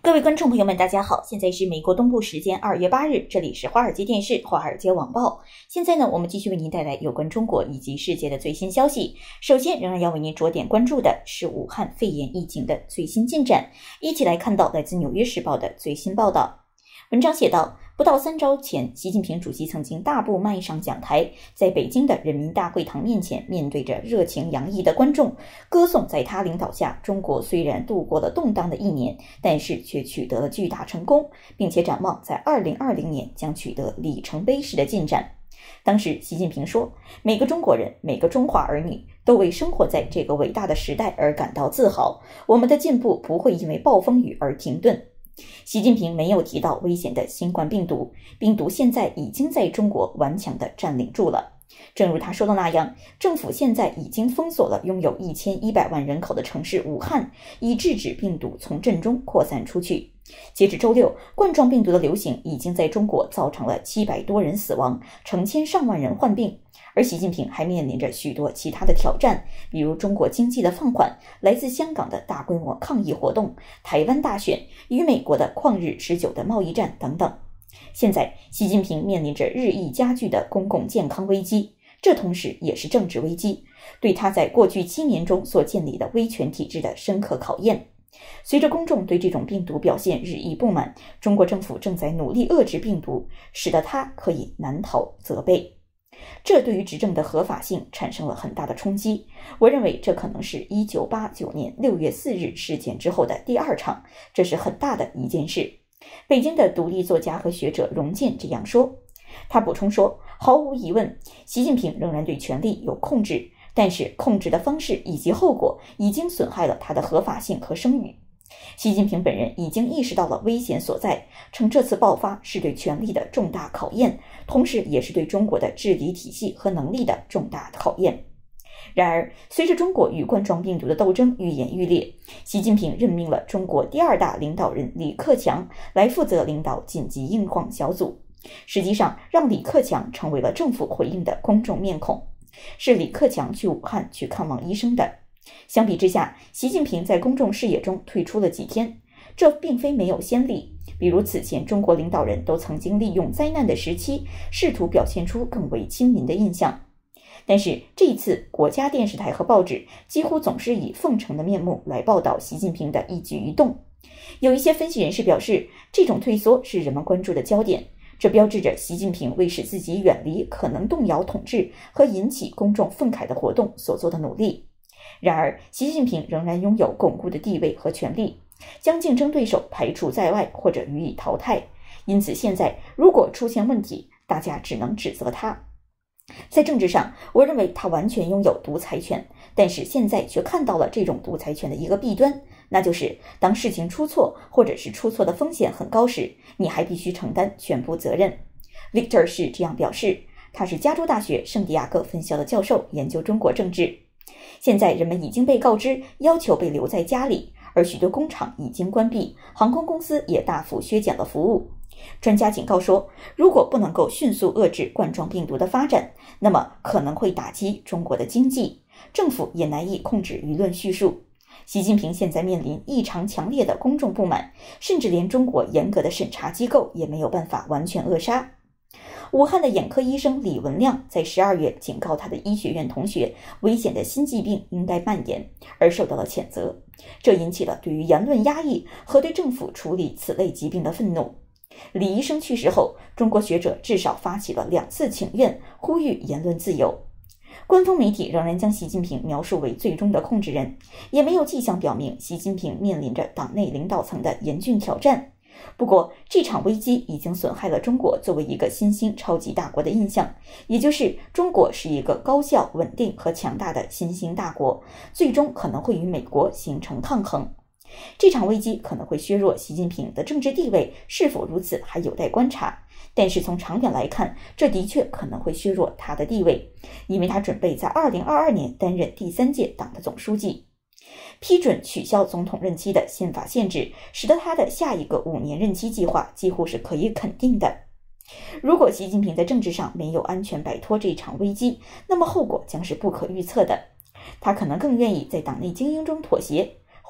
各位观众朋友们，大家好，现在是美国东部时间2月8日，这里是华尔街电视、华尔街网报。现在呢，我们继续为您带来有关中国以及世界的最新消息。首先，仍然要为您着点关注的是武汉肺炎疫情的最新进展，一起来看到来自《纽约时报》的最新报道。文章写道，不到3周前，习近平主席曾经大步迈上讲台，在北京的人民大会堂面前，面对着热情洋溢的观众，歌颂在他领导下，中国虽然度过了动荡的1年，但是却取得了巨大成功，并且展望在2020年将取得里程碑式的进展。当时习近平说，每个中国人，每个中华儿女都为生活在这个伟大的时代而感到自豪，我们的进步不会因为暴风雨而停顿。习近平没有提到危险的新冠病毒，病毒现在已经在中国顽强地占领住了。正如他说的那样，政府现在已经封锁了拥有1100万人口的城市武汉，以制止病毒从镇中扩散出去。截至周六，冠状病毒的流行已经在中国造成了700多人死亡，成千上万人患病。而习近平还面临着许多其他的挑战，比如中国经济的放缓、来自香港的大规模抗议活动、台湾大选与美国的旷日持久的贸易战等等。现在，习近平面临着日益加剧的公共健康危机，这同时也是政治危机，对他在过去7年中所建立的威权体制的深刻考验。随着公众对这种病毒表现日益不满，中国政府正在努力遏制病毒，使得它可以难逃责备。这对于执政的合法性产生了很大的冲击。我认为这可能是1989年6月4日事件之后的第2场，这是很大的一件事。北京的独立作家和学者荣建这样说。他补充说，毫无疑问，习近平仍然对权力有控制，但是控制的方式以及后果已经损害了他的合法性和声誉。习近平本人已经意识到了危险所在，称这次爆发是对权力的重大考验，同时也是对中国的治理体系和能力的重大考验。然而，随着中国与冠状病毒的斗争愈演愈烈，习近平任命了中国第2大领导人李克强来负责领导紧急应况小组。实际上，让李克强成为了政府回应的公众面孔，是李克强去武汉去看望医生的。相比之下，习近平在公众视野中退出了几天，这并非没有先例。比如此前中国领导人都曾经利用灾难的时期，试图表现出更为亲民的印象。但是这一次，国家电视台和报纸几乎总是以奉承的面目来报道习近平的一举一动。有一些分析人士表示，这种退缩是人们关注的焦点，这标志着习近平为使自己远离可能动摇统治和引起公众愤慨的活动所做的努力。然而，习近平仍然拥有巩固的地位和权力，将竞争对手排除在外或者予以淘汰。因此，现在如果出现问题，大家只能指责他。在政治上，我认为他完全拥有独裁权，但是现在却看到了这种独裁权的一个弊端，那就是当事情出错，或者是出错的风险很高时，你还必须承担全部责任。Victor 是这样表示，他是加州大学圣地亚哥分校的教授，研究中国政治。现在人们已经被告知要求被留在家里，而许多工厂已经关闭，航空公司也大幅削减了服务。专家警告说，如果不能够迅速遏制冠状病毒的发展，那么可能会打击中国的经济，政府也难以控制舆论叙述。习近平现在面临异常强烈的公众不满，甚至连中国严格的审查机构也没有办法完全扼杀。武汉的眼科医生李文亮在12月警告他的医学院同学，危险的新疾病应该蔓延，而受到了谴责。这引起了对于言论压抑和对政府处理此类疾病的愤怒。李医生去世后，中国学者至少发起了2次请愿，呼吁言论自由。官方媒体仍然将习近平描述为最终的控制人，也没有迹象表明习近平面临着党内领导层的严峻挑战。不过，这场危机已经损害了中国作为一个新兴超级大国的印象，也就是中国是一个高效、稳定和强大的新兴大国，最终可能会与美国形成抗衡。这场危机可能会削弱习近平的政治地位，是否如此还有待观察。但是从长远来看，这的确可能会削弱他的地位，因为他准备在2022年担任第3届党的总书记。批准取消总统任期的宪法限制，使得他的下一个5年任期计划几乎是可以肯定的。如果习近平在政治上没有安全摆脱这场危机，那么后果将是不可预测的。他可能更愿意在党内精英中妥协，或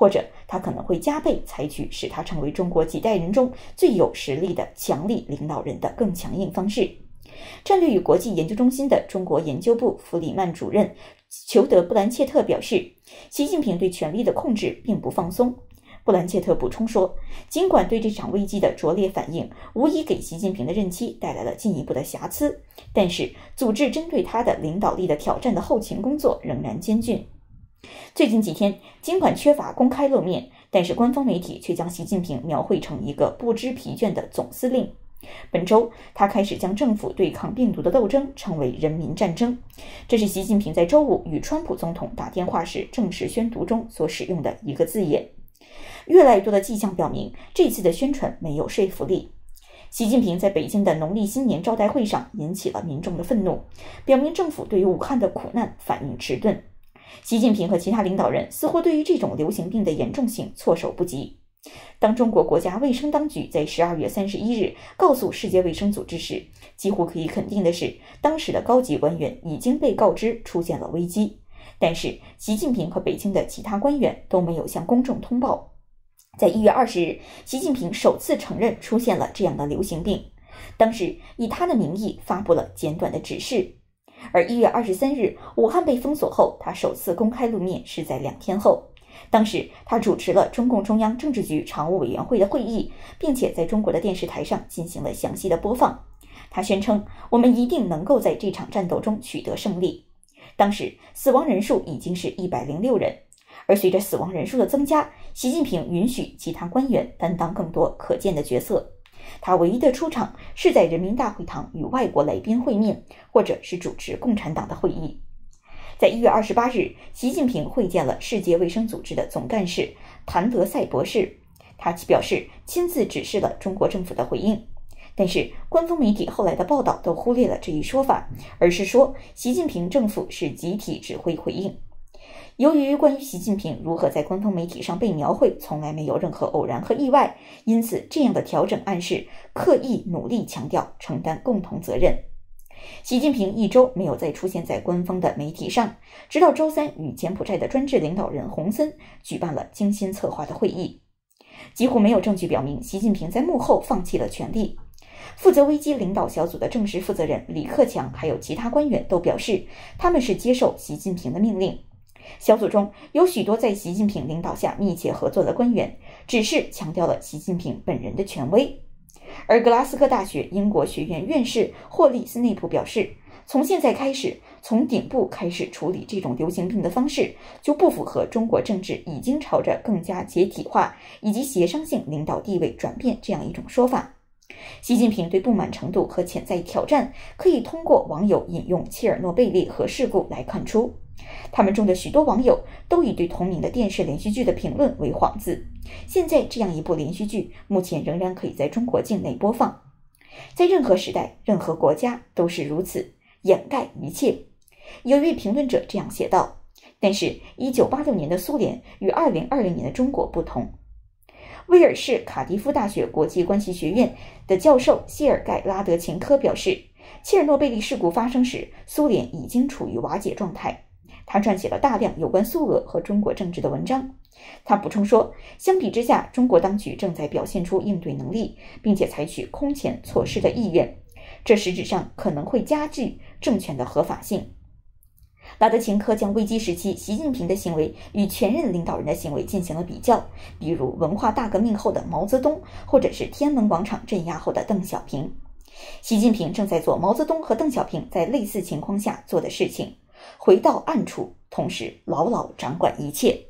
或者他可能会加倍采取使他成为中国几代人中最有实力的强力领导人的更强硬方式。战略与国际研究中心的中国研究部弗里曼主任裘德·布兰切特表示，习近平对权力的控制并不放松。布兰切特补充说，尽管对这场危机的拙劣反应无疑给习近平的任期带来了进一步的瑕疵，但是组织针对他的领导力的挑战的后勤工作仍然艰巨。最近几天，尽管缺乏公开露面，但是官方媒体却将习近平描绘成一个不知疲倦的总司令。本周，他开始将政府对抗病毒的斗争称为人民战争，这是习近平在周五与川普总统打电话时正式宣读中所使用的一个字眼。越来越多的迹象表明，这次的宣传没有说服力。习近平在北京的农历新年招待会上引起了民众的愤怒，表明政府对于武汉的苦难反应迟钝。习近平和其他领导人似乎对于这种流行病的严重性措手不及。当中国国家卫生当局在12月31日告诉世界卫生组织时，几乎可以肯定的是，当时的高级官员已经被告知出现了危机，但是习近平和北京的其他官员都没有向公众通报。在1月20日，习近平首次承认出现了这样的流行病，当时以他的名义发布了简短的指示。而1月23日，武汉被封锁后，他首次公开露面是在2天后。当时他主持了中共中央政治局常务委员会的会议，并且在中国的电视台上进行了详细的播放。他宣称，我们一定能够在这场战斗中取得胜利。当时死亡人数已经是106人，而随着死亡人数的增加，习近平允许其他官员担当更多可见的角色。他唯一的出场是在人民大会堂与外国来宾会面，或者是主持共产党的会议。在1月28日，习近平会见了世界卫生组织的总干事谭德赛博士，他表示亲自指示了中国政府的回应。但是官方媒体后来的报道都忽略了这一说法，而是说习近平政府是集体指挥回应。由于关于习近平如何在官方媒体上被描绘从来没有任何偶然和意外，因此这样的调整暗示刻意努力强调承担共同责任。习近平一周没有再出现在官方的媒体上，直到周三与柬埔寨的专制领导人洪森举办了精心策划的会议。几乎没有证据表明习近平在幕后放弃了权力。负责危机领导小组的正式负责人李克强还有其他官员都表示，他们是接受习近平的命令。小组中有许多在习近平领导下密切合作的官员，只是强调了习近平本人的权威。而格拉斯哥大学英国学院院士霍利斯内普表示，从现在开始，从顶部开始处理这种流行病的方式，就不符合中国政治已经朝着更加解体化以及协商性领导地位转变这样一种说法。习近平对不满程度和潜在挑战，可以通过网友引用切尔诺贝利核事故来看出。他们中的许多网友都以对同名的电视连续剧的评论为幌子。现在这样一部连续剧目前仍然可以在中国境内播放。在任何时代、任何国家都是如此，掩盖一切。有一位评论者这样写道，但是1986年的苏联与2020年的中国不同。威尔士卡迪夫大学国际关系学院的教授谢尔盖·拉德琴科表示，切尔诺贝利事故发生时，苏联已经处于瓦解状态。他撰写了大量有关苏俄和中国政治的文章。他补充说，相比之下，中国当局正在表现出应对能力，并且采取空前措施的意愿，这实质上可能会加剧政权的合法性。拉德琴科将危机时期习近平的行为与全任领导人的行为进行了比较，比如文化大革命后的毛泽东，或者是天安门广场镇压后的邓小平。习近平正在做毛泽东和邓小平在类似情况下做的事情，回到暗处，同时牢牢掌管一切。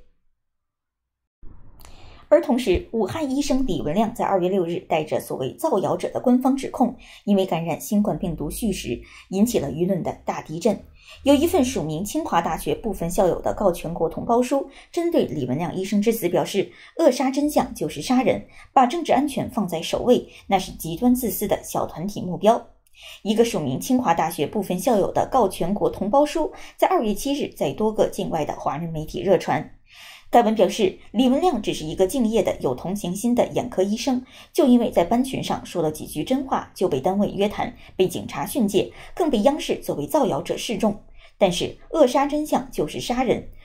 而同时，武汉医生李文亮在2月6日带着所谓造谣者的官方指控，因为感染新冠病毒续食，引起了舆论的大地震。有一份署名清华大学部分校友的告全国同胞书，针对李文亮医生之死表示，扼杀真相就是杀人，把政治安全放在首位，那是极端自私的小团体目标。一个署名清华大学部分校友的告全国同胞书，在2月7日在多个境外的华人媒体热传。该文表示，李文亮只是一个敬业的有同情心的眼科医生，就因为在班群上说了几句真话，就被单位约谈，被警察训诫，更被央视作为造谣者示众。但是扼杀真相就是杀人，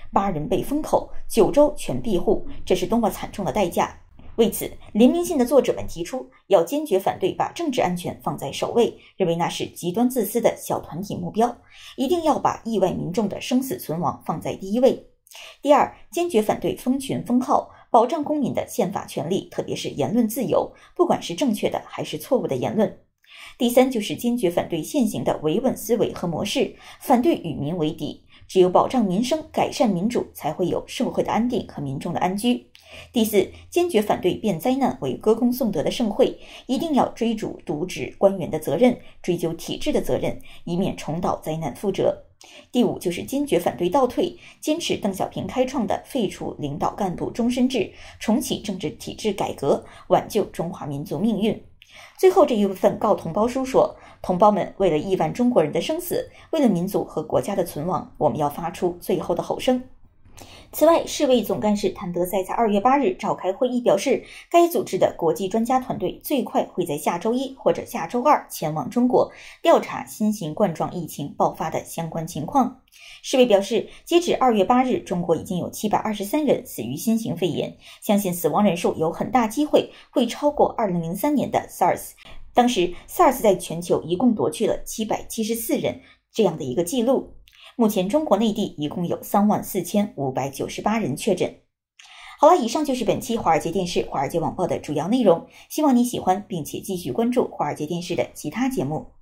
8人被封口，9州全闭户，这是多么惨重的代价！为此，联名信的作者们提出，要坚决反对把政治安全放在首位，认为那是极端自私的小团体目标，一定要把亿万民众的生死存亡放在第一位。第二，坚决反对封群封号，保障公民的宪法权利，特别是言论自由，不管是正确的还是错误的言论。第三，就是坚决反对现行的维稳思维和模式，反对与民为敌，只有保障民生、改善民主，才会有社会的安定和民众的安居。第四，坚决反对变灾难为歌功颂德的盛会，一定要追逐渎职官员的责任，追究体制的责任，以免重蹈灾难覆辙。第五，就是坚决反对倒退，坚持邓小平开创的废除领导干部终身制，重启政治体制改革，挽救中华民族命运。最后这一部分告同胞书说，同胞们，为了亿万中国人的生死，为了民族和国家的存亡，我们要发出最后的吼声。此外，世卫总干事谭德赛在2月8日召开会议表示，该组织的国际专家团队最快会在下周1或者下周2前往中国，调查新型冠状疫情爆发的相关情况。世卫表示，截止2月8日，中国已经有723人死于新型肺炎，相信死亡人数有很大机会会超过2003年的 SARS。当时 SARS 在全球一共夺去了774人这样的一个记录。目前中国内地一共有34598人确诊。好了，以上就是本期华尔街电视、华尔街网报的主要内容，希望你喜欢，并且继续关注华尔街电视的其他节目。